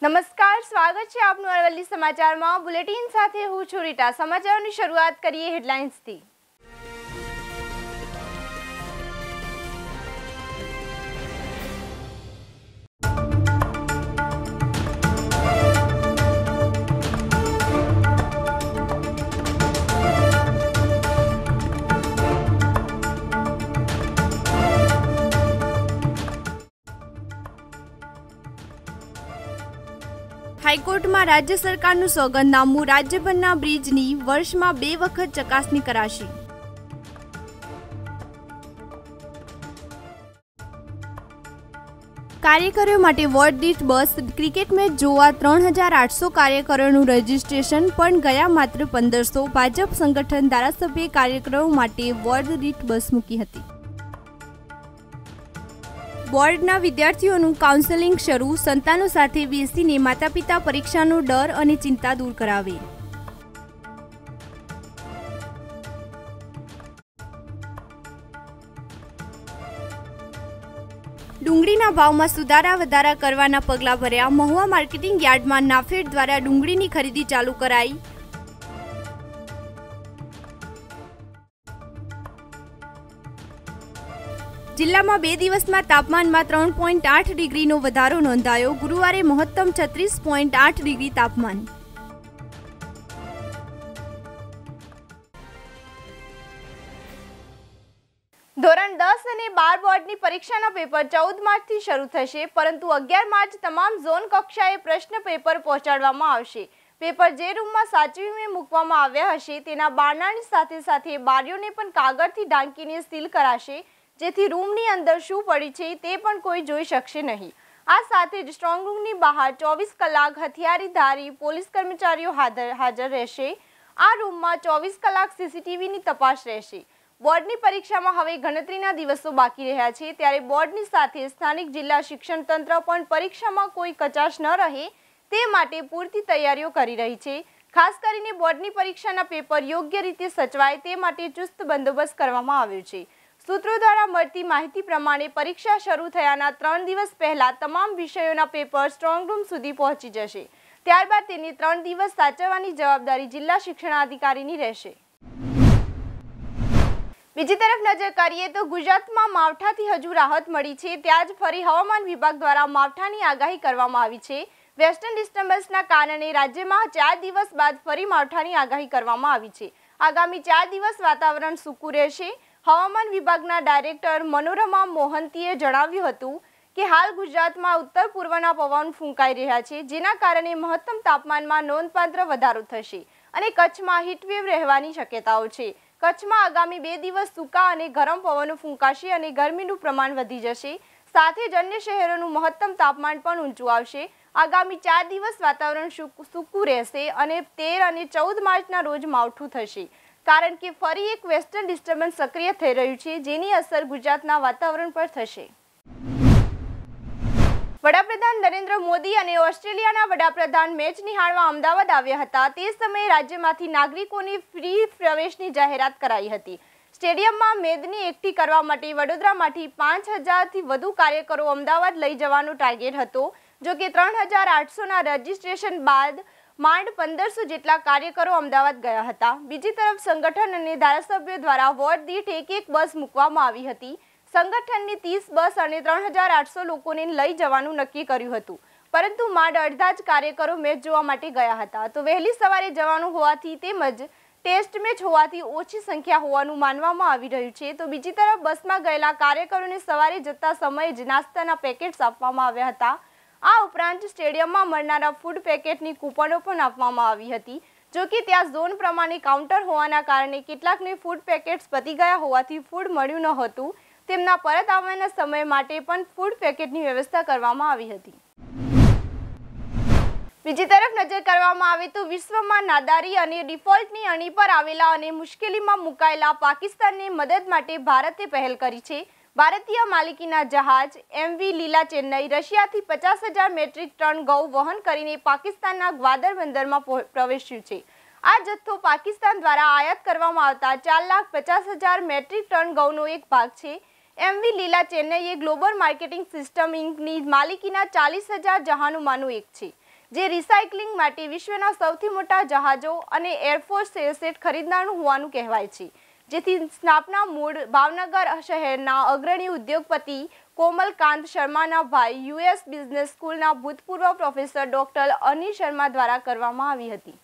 નમસ્કાર, સ્વાગત છે આપનું અરવલ્લી સમાચારમાં। બુલેટિન સાથે હું છું રીટા। સમાચારોની શરૂઆત કરીએ હેડલાઇન્સથી। હાઈકોર્ટમાં રાજ્ય સરકારનું સોગંદનામું, રાજ્યભરના બ્રિજની વર્ષમાં 2 વખત ચકાસણી કરાશે। કાર્યકરો માટે વોર્ડ દીઠ બસ, ક્રિકેટ મેચ જોવા 3800 કાર્યકરોનું રજીસ્ટ્રેશન, પણ ગયા માત્ર 1500। ભાજપ સંગઠન ધારાસભ્ય કાર્યકરો માટે વોર્ડ દીઠ બસ મૂકી હતી। બોર્ડના વિદ્યાર્થીઓનું કાઉન્સેલિંગ શરૂ, સંતાનો સાથે બેસીને માતા-પિતા પરીક્ષાનો ડર અને ચિંતા દૂર કરાવે। ડુંગળીના ભાવમાં સુધારા વધારા કરવાના પગલાં ભર્યા। મહુવા માર્કેટિંગ યાર્ડમાં નાફેડ દ્વારા ડુંગળીની ખરીદી ચાલુ કરાઈ। જિલ્લામાં 2 દિવસમાં તાપમાનમાં 3.8 ડિગ્રીનો વધારો નોંધાયો। ગુરુવારે મહત્તમ 36.8 ડિગ્રી તાપમાન। ધોરણ 10 અને 12 બોર્ડની પરીક્ષાના પેપર 14 માર્ચથી શરૂ થશે, પરંતુ 11 માર્ચ તમામ ઝોન કક્ષાએ પ્રશ્ન પેપર પહોંચાડવામાં આવશે। પેપર જે રૂમમાં સાચવીને મૂકવામાં આવ્યા હશે તેના બારણાની સાથે સાથે બારીઓને પણ કાગળથી ઢાંકીને સીલ કરાશે, જેથી રૂમની અંદર શું પડી છે તે પણ કોઈ જોઈ શકશે નહીં। આ સાથે જ સ્ટ્રોંગ રૂમની બહાર 24 કલાક હથિયારધારી પોલીસ કર્મચારીઓ હાજર રહેશે। આ રૂમમાં 24 કલાક સીસીટીવીની તપાસ રહેશે। બોર્ડની પરીક્ષામાં હવે ગણતરીના દિવસો બાકી રહ્યા છે, ત્યારે બોર્ડની સાથે સ્થાનિક જિલ્લા શિક્ષણ તંત્ર પણ પરીક્ષામાં કોઈ કચાશ ન રહે તે માટે પૂરતી તૈયારીઓ કરી રહી છે। ખાસ કરીને બોર્ડની પરીક્ષાના પેપર યોગ્ય રીતે સચવાય તે માટે ચુસ્ત બંદોબસ્ત કરવામાં આવ્યો છે। સૂત્રો દ્વારા મળતી માહિતી પ્રમાણે પરીક્ષા શરૂ થયાના 3 દિવસ પહેલા તમામ વિષયોના પેપર સ્ટ્રોંગ રૂમ સુધી પહોંચી જશે। ત્યારબાદ તેની 3 દિવસ સાચવવાની જવાબદારી જિલ્લા શિક્ષણાધિકારીની રહેશે। બીજી તરફ નજર કરીએ તો ગુજરાતમાં માવઠાથી હજુ રાહત મળી છે, ત્યાં જ ફરી હવામાન વિભાગ દ્વારા માવઠાની આગાહી કરવામાં આવી છે। વેસ્ટર્ન ડિસ્ટર્બન્સના કારણે રાજ્યમાં 4 દિવસ બાદ ફરી માવઠાની આગાહી કરવામાં આવી છે। આગામી 4 દિવસ વાતાવરણ સૂકું રહેશે। હવામાન વિભાગના ડાયરેક્ટર મનોરમા મોહંતીએ જણાવ્યું હતું કે હાલ ગુજરાતમાં ઉત્તર પૂર્વના પવન ફૂંકાઈ રહ્યા છે, જેના કારણે મહત્તમ તાપમાનમાં નોંધપાત્ર વધારો થશે અને કચ્છમાં હીટવેવ રહેવાની શક્યતાઓ છે। કચ્છમાં આગામી 2 દિવસ સૂકા અને ગરમ પવનો ફૂંકાશે અને ગરમીનું પ્રમાણ વધી જશે। સાથે જ અન્ય શહેરોનું મહત્તમ તાપમાન પણ ઊંચું આવશે। આગામી 4 દિવસ વાતાવરણ સૂકું રહેશે અને 13 અને 14 માર્ચના રોજ માવઠું થશે, કારણ કે ફરી એક વેસ્ટર્ન ડિસ્ટર્બન્સ સક્રિય થઈ રહ્યું છે, જેની અસર ગુજરાતના વાતાવરણ પર થશે। વડાપ્રધાન નરેન્દ્ર મોદી અને ઓસ્ટ્રેલિયાના વડાપ્રધાન મેચ નિહાળવા અમદાવાદ આવ્યા હતા। તે સમયે રાજ્યમાંથી નાગરિકોને ફ્રી પ્રવેશની જાહેરાત કરાઈ હતી। સ્ટેડિયમમાં મેદની એકઠી કરવા માટે વડોદરામાંથી 5000થી વધુ કાર્યકરો અમદાવાદ લઈ જવાનો ટાર્ગેટ હતો, જો કે 3800ના રજીસ્ટ્રેશન બાદ માંડ 1500 જેટલા કાર્યકરો અમદાવાદ ગયા હતા। બીજી તરફ સંગઠન અને ધારાસભ્યો દ્વારા વોર્ડ દીઠ એક બસ મૂકવામાં આવી હતી। સંગઠનની 30 બસ અને 3800 લોકોને લઈ જવાનું નક્કી કર્યું હતું, પરંતુ માંડ અડધા જ કાર્યકરો મેચ જોવા માટે ગયા હતા। તો વહેલી સવારે જવાનું હોવાથી તેમજ ટેસ્ટ મેચ હોવાથી ઓછી સંખ્યા હોવાનું માનવામાં આવી રહ્યું છે। તો બીજી તરફ બસમાં ગયેલા કાર્યકરોને સવારે જતા સમયે જ નાસ્તાના પેકેટ્સ આપવામાં આવ્યા હતા। આ ઉપરાંત સ્ટેડિયમમાં મળનારા ફૂડ પેકેટની કૂપનો પણ આપવામાં આવી હતી, જો કે ત્યાં ઝોન પ્રમાણે કાઉન્ટર હોવાના કારણે કેટલાકને ફૂડ પેકેટ્સ પતી ગયા હોવાથી ફૂડ મળ્યું ન હતું। તેમના પરત આવવાના સમય માટે પણ ફૂડ પેકેટની વ્યવસ્થા કરવામાં આવી હતી। બીજી તરફ નજર કરવામાં આવે તો વિશ્વમાં નાદારી અને ડિફોલ્ટની અણી પર આવેલા અને મુશ્કેલીમાં મુકાયેલા પાકિસ્તાનને મદદ માટે ભારતે પહેલ કરી છે। ભારતીય માલિકીના જહાજ MV Leela Chennai રશિયાથી 50,000 metric ton ઘઉં વહન કરીને પાકિસ્તાનના ગ્વાદર બંદરમાં પ્રવેશ્યું છે। આ જથ્થો પાકિસ્તાન દ્વારા આયાત કરવામાં આવતા 4,50,000 મેટ્રિક ટન ઘઉંનો એક ભાગ છે। MV લીલા ચેન્નઈ એ ગ્લોબલ માર્કેટિંગ સિસ્ટમ ઇન્કની માલિકીના 40,000 જહાનોમાંનું એક છે। જે રિસાયકલિંગ માટે વિશ્વના સૌથી મોટા જહાજો અને એરફોર્સ સેટ ખરીદનારું હોવાનું કહેવાય છે, જેથી સ્થાપના મૂળ ભાવનગર શહેરના અગ્રણી ઉદ્યોગપતિ કોમલકાંત શર્માના ભાઈ યુએસ બિઝનેસ સ્કૂલના ભૂતપૂર્વ પ્રોફેસર ડોક્ટર અનિલ શર્મા દ્વારા કરવામાં આવી હતી.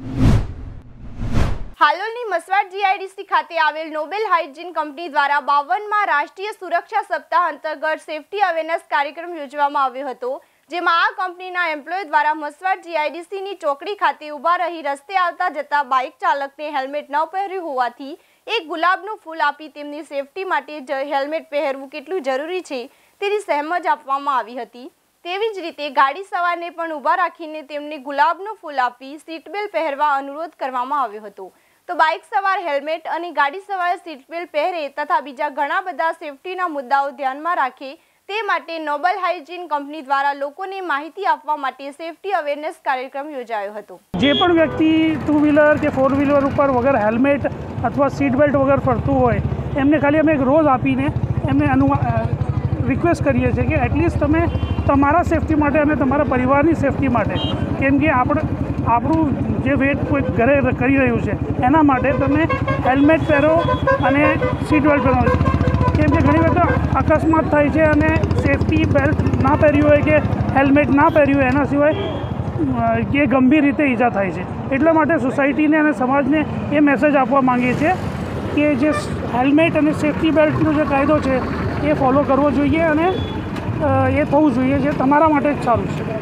હાલોલની મસવાડ જીઆઈડીસી ખાતે આવેલ નોબેલ હાઇજીન કંપની દ્વારા 52માં રાષ્ટ્રીય સુરક્ષા સપ્તાહ અંતર્ગત સેફટી અવેરનેસ કાર્યક્રમ યોજવામાં આવ્યો હતો, જેમાં આ કંપનીના એમ્પ્લોય દ્વારા મસવાડ જીઆઈડીસીની ચોકડી ખાતે ઊભા રહી રસ્તે આવતા જતા બાઇક ચાલકને હેલ્મેટ ન પહેર્યું હોવાથી એક ગુલાબનું ફૂલ આપી તેમની સેફટી માટે હેલ્મેટ પહેરવું કેટલું જરૂરી છે તેની સમજ આપવામાં આવી હતી. તેવી જ રીતે ગાડી સવારને પણ ઊભા રાખીને તેમને ગુલાબનું ફૂલ આપી સીટ બેલ્ટ પહેરવા અનુરોધ કરવામાં આવ્યો હતો. તો બાઇક સવાર હેલ્મેટ અને ગાડી સવાર સીટ બેલ્ટ પહેરે તથા બીજા ઘણા બધા સેફટીના મુદ્દાઓ ધ્યાનમાં રાખે તે માટે નોબેલ હાઇજીન કંપની દ્વારા લોકોને માહિતી આપવા માટે સેફટી અવેરનેસ કાર્યક્રમ યોજાયો હતો. જે પણ વ્યક્તિ 2 વ્હીલર કે 4 વ્હીલર ઉપર વગર હેલ્મેટ અથવા સીટ બેલ્ટ વગર ફરતું હોય એમને ખાલી અમે એક રોજ આપીને એમને રિક્વેસ્ટ કરીએ છીએ કે એટલીસ્ટ તમે તમારા સેફટી માટે અને તમારા પરિવારની સેફટી માટે, કેમ કે આપણું જે વેટ કોઈ ઘરે કરી રહ્યું છે એના માટે તમે હેલ્મેટ પહેરો અને સીટ બેલ્ટ પહેરો, કેમ કે ઘણી વખત અકસ્માત થાય છે અને સેફટી બેલ્ટ ના પહેર્યું હોય કે હેલ્મેટ ના પહેર્યું હોય એના સિવાય એ ગંભીર રીતે ઈજા થાય છે. એટલા માટે સોસાયટીને અને સમાજને એ મેસેજ આપવા માંગીએ છીએ કે જે હેલ્મેટ અને સેફટી બેલ્ટનો જે કાયદો છે એ ફોલો કરવો જોઈએ અને એ થવું જોઈએ, જે તમારા માટે જ સારું છે.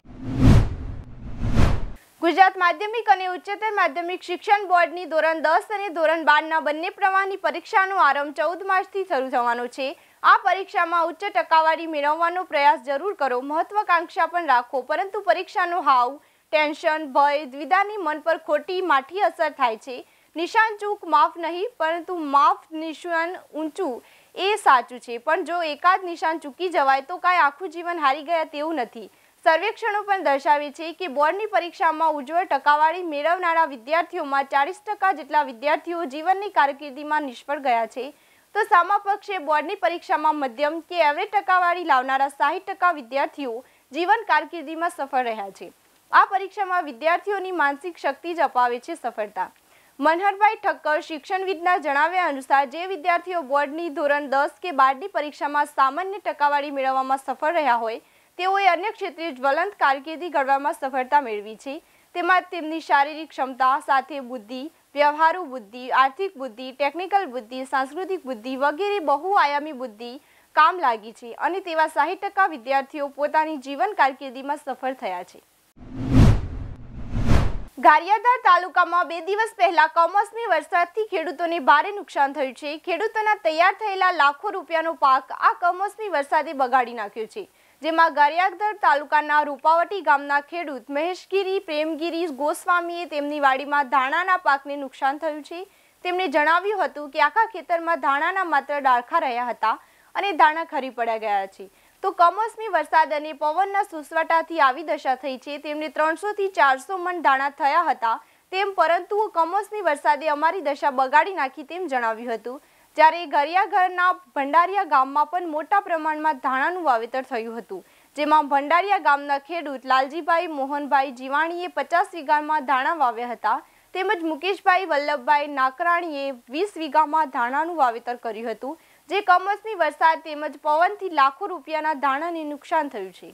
ગુજરાત માધ્યમિક અને ઉચ્ચતર માધ્યમિક શિક્ષણ બોર્ડની ધોરણ 10 અને ધોરણ 12ના બંને પ્રવાહની પરીક્ષાનો આરંભ 14 માર્ચથી શરૂ થવાનો છે. આ પરીક્ષામાં ઉચ્ચ ટકાવારી મેળવવાનો પ્રયાસ જરૂર કરો, મહત્વાકાંક્ષા પણ રાખો, પરંતુ પરીક્ષાનો હાવ, ટેન્શન, ભય, દ્વિધાની મન પર ખોટી માઠી અસર થાય છે. નિશાન ચૂક માફ નહીં, પરંતુ માફ નિશાન ઊંચું એ સાચું છે, પણ જો એકાદ નિશાન ચૂકી જવાય તો કાંઈ આખું જીવન હારી ગયા તેવું નથી. સર્વેક્ષણો પણ દર્શાવે છે કે બોર્ડની પરીક્ષામાં ઉજ્જવળ ટકાવારી મેળવનારા વિદ્યાર્થીઓમાં 40% જેટલા વિદ્યાર્થીઓ જીવનની કારકિર્દીમાં નિષ્ફળ ગયા છે, તો સામા પક્ષે બોર્ડની પરીક્ષામાં મધ્યમ કે એવરેજ ટકાવારી લાવનારા 60% વિદ્યાર્થીઓ જીવન કારકિર્દીમાં સફળ રહ્યા છે. આ પરીક્ષામાં વિદ્યાર્થીઓની માનસિક શક્તિ જ અપાવે છે સફળતા. મનહરભાઈ ઠક્કર શિક્ષણવિદના જણાવ્યા અનુસાર જે વિદ્યાર્થીઓ બોર્ડની ધોરણ 10 કે 12ની પરીક્ષામાં સામાન્ય ટકાવારી મેળવવામાં સફળ રહ્યા હોય તેઓએ અન્ય ક્ષેત્રે જ્વલંત કારકિર્દી ઘડવામાં સફળતા મેળવી છે. તેમાં તેમની શારીરિક ક્ષમતા સાથે બુદ્ધિ, વ્યવહારુ બુદ્ધિ, આર્થિક બુદ્ધિ, ટેકનિકલ બુદ્ધિ, સાંસ્કૃતિક બુદ્ધિ વગેરે બહુઆયામી બુદ્ધિ કામ લાગી છે અને તેવા 60% વિદ્યાર્થીઓ પોતાની જીવન કારકિર્દીમાં સફળ થયા છે. ગારિયાધાર તાલુકામાં 2 દિવસ પહેલા કમોસમી વરસાદથી ખેડૂતોને ભારે નુકસાન થયું છે. ખેડૂતોના તૈયાર થયેલા લાખો રૂપિયાનો પાક આ કમોસમી વરસાદે બગાડી નાખ્યો છે, જેમાં ગારિયાધાર તાલુકાના રૂપાવટી ગામના ખેડૂત મહેશગીરી પ્રેમગીરી ગોસ્વામીએ તેમની વાડીમાં ધાણાના પાકને નુકસાન થયું છે. તેમણે જણાવ્યું હતું કે આખા ખેતરમાં ધાણાના માત્ર ડાળખા રહ્યા હતા અને ધાણા ખરી પડ્યા ગયા છે. તો કમોસમી વરસાદ અને પવનના સુસવાટાથી આવી દશા થઈ છે. તેમને 300 થી 400 મણ ધાણા થયા હતા તેમ, પરંતુ કમોસમી વરસાદે અમારી દશા બગાડી નાખી તેમ જણાવ્યું હતું. જ્યારે ગરિયાઘરના ભંડારિયા ગામમાં પણ મોટા પ્રમાણમાં ધાણાનું વાવેતર થયું હતું, જેમાં ભંડારિયા ગામના ખેડૂત લાલજીભાઈ મોહનભાઈ જીવાણીએ 50 વીઘામાં ધાણા વાવ્યા હતા, તેમજ મુકેશભાઈ વલ્લભભાઈ નાકરાણીએ 20 વીઘામાં ધાણાનું વાવેતર કર્યું હતું, જે કમોસમી વરસાદ તેમજ પવનથી લાખો રૂપિયાના ધાણાને નુકસાન થયું છે.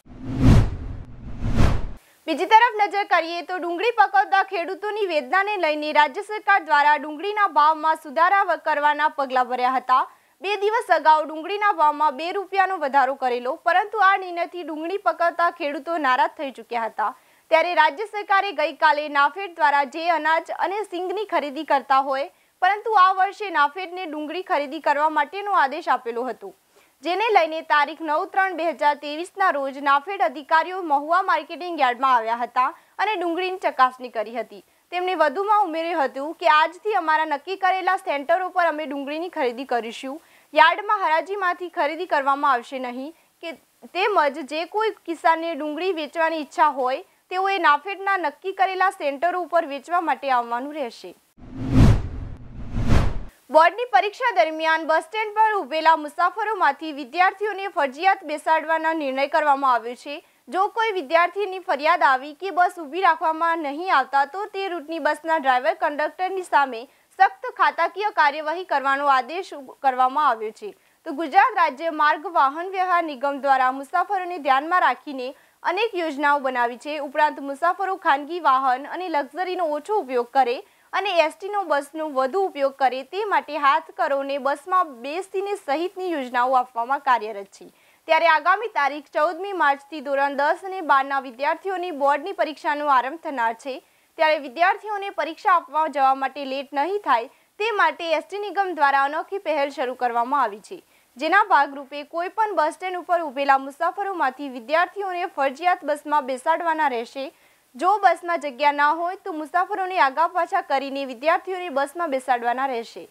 બીજી તરફ નજર કરીએ તો ડુંગળી પકવતા ખેડૂતોની વેદનાને લઈને રાજ્ય સરકાર દ્વારા ડુંગળીના ભાવમાં સુધારા કરવાના પગલાં ભર્યા હતા. 2 દિવસ અગાઉ ડુંગળીના ભાવમાં 2 રૂપિયાનો વધારો કરેલો, પરંતુ આ નિર્ણયથી ડુંગળી પકવતા ખેડૂતો નારાજ થઈ ચૂક્યા હતા. ત્યારે રાજ્ય સરકારે ગઈકાલે નાફેડ દ્વારા જે અનાજ અને સિંગની ખરીદી કરતા હોય, પરંતુ આ વર્ષે નાફેડને ડુંગળી ખરીદી કરવા માટેનો આદેશ આપેલો હતો, જેને લઈને તારીખ 9/3/2023ના રોજ નાફેડ અધિકારીઓ મહુવા માર્કેટિંગ યાર્ડમાં આવ્યા હતા અને ડુંગળીની ચકાસણી કરી હતી. તેમણે વધુમાં ઉમેર્યું હતું કે આજથી અમારા નક્કી કરેલા સેન્ટરો પર અમે ડુંગળીની ખરીદી કરીશું. યાર્ડમાં હરાજીમાંથી ખરીદી કરવામાં આવશે નહીં કે તેમજ જે કોઈ કિસાનને ડુંગળી વેચવાની ઈચ્છા હોય તેઓએ નાફેડના નક્કી કરેલા સેન્ટરો ઉપર વેચવા માટે આવવાનું રહેશે. બોર્ડની પરીક્ષા દરમિયાન બસ સ્ટેન્ડ પર ઉભેલા મુસાફરોમાંથી વિદ્યાર્થીઓને ફરજિયાત બેસાડવાના નિર્ણય કરવામાં આવ્યો છે. જો કોઈ વિદ્યાર્થીની ફરિયાદ આવી કે બસ ઊભી રાખવામાં નહીં આવતા તો તે રૂટની બસના ડ્રાઈવર કંડક્ટરની સામે સખ્ત ખાતાકીય કાર્યવાહી કરવાનો આદેશ કરવામાં આવ્યો છે। તો ગુજરાત રાજ્ય માર્ગ વાહન વ્યવહાર નિગમ દ્વારા મુસાફરોને ધ્યાનમાં રાખીને અનેક યોજનાઓ બનાવી છે। ઉપરાંત મુસાફરો ખાનગી વાહન અને લક્ઝરીનો ઓછો ઉપયોગ કરે અને એસટીનો બસનો વધુ ઉપયોગ કરે તે માટે હાથકરોને બસમાં બેસીને સહિતની યોજનાઓ આપવામાં કાર્યરત છે। ત્યારે આગામી તારીખ 14મી માર્ચથી ધોરણ 10 અને 12ના વિદ્યાર્થીઓની બોર્ડની પરીક્ષાનો આરંભ થનાર છે। ત્યારે વિદ્યાર્થીઓને પરીક્ષા આપવા જવા માટે લેટ નહીં થાય તે માટે એસટી નિગમ દ્વારા અનોખી પહેલ શરૂ કરવામાં આવી છે, જેના ભાગરૂપે કોઈપણ બસ સ્ટેન્ડ ઉપર ઊભેલા મુસાફરોમાંથી વિદ્યાર્થીઓને ફરજિયાત બસમાં બેસાડવાના રહેશે। જો બસમાં જગ્યા ના હોય તો મુસાફરોને આગા પાછા કરીને વિદ્યાર્થીઓને બસમાં બેસાડવાના રહેશે।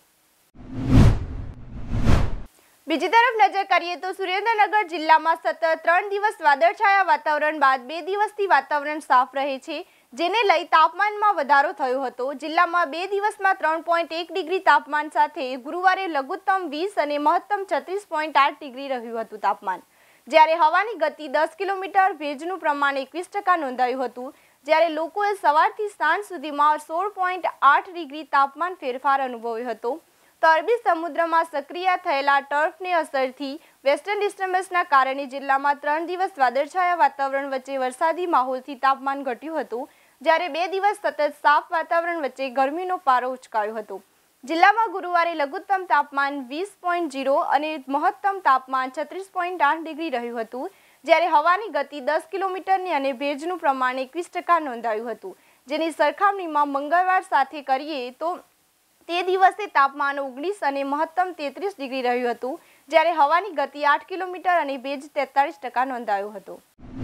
બીજી તરફ નજર કરીએ તો સુરેન્દ્રનગર જિલ્લામાં સતત 3 દિવસ વાદળછાયા વાતાવરણ બાદ 2 દિવસથી વાતાવરણ સાફ રહે છે, જેને લઈ તાપમાનમાં વધારો થયો હતો। જિલ્લામાં 2 દિવસમાં 3.1 ડિગ્રી તાપમાન સાથે ગુરુવારે લઘુત્તમ 20 અને મહત્તમ 36.8 ડિગ્રી રહ્યું હતું તાપમાન, જ્યારે હવાની ગતિ 10 કિલોમીટર, ભેજનું પ્રમાણ 21% નોંધાયું હતું, જ્યારે લોકોએ સવારથી સાંજ સુધીમાં 16.8 ડિગ્રી તાપમાન ફેરફાર અનુભવ્યો હતો। તો અરબી સમુદ્રમાં સક્રિય થયેલા ટર્ફની અસરથી વેસ્ટર્ન ડિસ્ટર્બન્સના કારણે જિલ્લામાં 3 દિવસ વાદળછાયા વાતાવરણ વચ્ચે વરસાદી માહોલથી તાપમાન ઘટ્યું હતું, જ્યારે 2 દિવસ સતત સાફ વાતાવરણ વચ્ચે ગરમીનો પારો ઉચકાયો હતો। જિલ્લામાં ગુરુવારે લઘુત્તમ તાપમાન 20.0 અને મહત્તમ તાપમાન 36.8 ડિગ્રી રહ્યું હતું, જ્યારે હવાની ગતિ 10 કિલોમીટરની અને ભેજનું પ્રમાણ 21% નોંધાયું હતું, જેની સરખામણીમાં મંગળવાર સાથે કરીએ તો તે દિવસે તાપમાન 19 અને મહત્તમ 33 ડિગ્રી રહ્યું હતું, જ્યારે હવાની ગતિ 8 કિલોમીટર અને ભેજ 43% નોંધાયો હતો।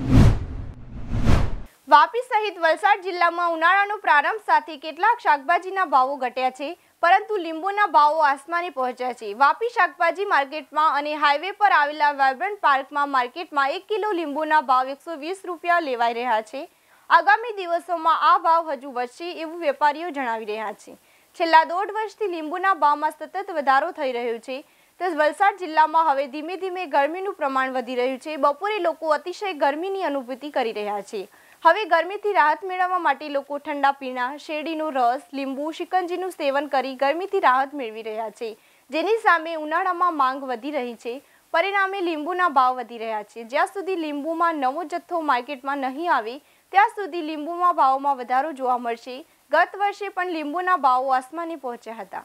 વાપી સહિત વલસાડ જિલ્લામાં ઉનાળાનો પ્રારંભ સાથે કેટલાક શાકભાજીના ભાવો ઘટ્યા છે, પરંતુ લીંબુના ભાવો આસમાને પહોંચ્યા છે। વાપી શાકભાજી માર્કેટમાં અને હાઈવે પર આવેલા વાઇબ્રન્ટ પાર્કમાં માર્કેટમાં 1 કિલો લીંબુના ભાવ 120 રૂપિયા લેવાઈ રહ્યા છે। આગામી દિવસોમાં આ ભાવ હજુ વધશે એવું વેપારીઓ જણાવી રહ્યા છે। છેલ્લા 1.5 વર્ષથી લીંબુના ભાવમાં સતત વધારો થઈ રહ્યો છે, તો વલસાડ જિલ્લામાં હવે ધીમે ધીમે ગરમીનું પ્રમાણ વધી રહ્યું છે। બપોરે લોકો અતિશય ગરમીની અનુભૂતિ કરી રહ્યા છે। હવે ગરમીથી રાહત મેળવવા માટે લોકો ઠંડા પીણા, શેરડીનો રસ, લીંબુ, શિકંજીનું સેવન કરી ગરમીથી રાહત મેળવી રહ્યા છે, જેની સામે ઉનાળામાં માંગ વધી રહી છે। પરિણામે લીંબુના ભાવ વધી રહ્યા છે। જ્યાં સુધી લીંબુમાં નવો જથ્થો માર્કેટમાં નહીં આવે ત્યાં સુધી લીંબુમાં ભાવોમાં વધારો જોવા મળશે। ગત વર્ષે પણ લીંબુના ભાવો આસમાને પહોંચ્યા હતા।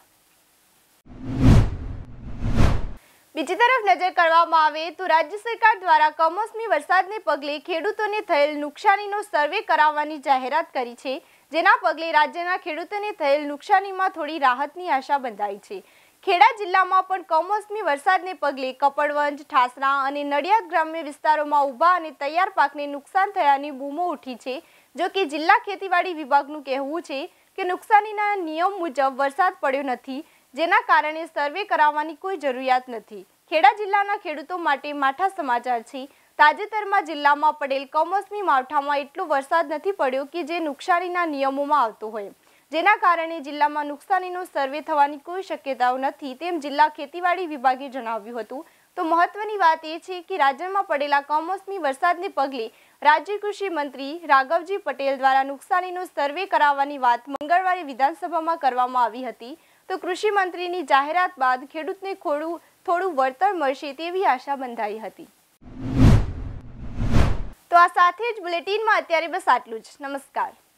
બીજી તરફ નજર કરવામાં આવે તો રાજ્ય સરકાર દ્વારા કમોસમી વરસાદને પગલે ખેડૂતોને થયેલ નુકસાનીનો સર્વે કરાવવાની જાહેરાત કરી છે, જેના પગલે રાજ્યના ખેડૂતોને થયેલ નુકસાનીમાં થોડી રાહતની આશા બંધાઈ છે। ખેડા જિલ્લામાં પણ કમોસમી વરસાદને પગલે કપડવંજ, ઠાસરા અને નડિયાદ ગ્રામ્ય વિસ્તારોમાં ઊભા અને તૈયાર પાકને નુકસાન થયાની બૂમો ઉઠી છે। જો કે જિલ્લા ખેતીવાડી વિભાગનું કહેવું છે કે નુકસાનીના નિયમ મુજબ વરસાદ પડ્યો નથી, જેના કારણે સર્વે કરાવવાની કોઈ જરૂરિયાત નથી। ખેડા જિલ્લાના ખેડૂતો માટે માઠા સમાચાર છે। તાજેતરમાં જિલ્લામાં પડેલ કમોસમી માવઠામાં એટલો વરસાદ નથી પડ્યો કે જે નુકસાનીના નિયમોમાં આવતો હોય, જેના કારણે જિલ્લામાં નુકસાનીનો સર્વે થવાની કોઈ શક્યતાઓ નથી, તેમ જિલ્લા ખેતીવાડી વિભાગે જણાવ્યું હતું। તો મહત્વની વાત એ છે કે રાજ્યમાં પડેલા કમોસમી વરસાદને પગલે રાજ્ય કૃષિ મંત્રી રાઘવજી પટેલ દ્વારા નુકસાનીનો સર્વે કરાવવાની વાત મંગળવારે વિધાનસભામાં કરવામાં આવી હતી। તો કૃષિ મંત્રીની જાહેરાત બાદ ખેડૂતને થોડું વળતર મળશે તેવી આશા બંધાઈ હતી। તો આ સાથે જ બુલેટિનમાં અત્યારે બસ આટલું જ। નમસ્કાર।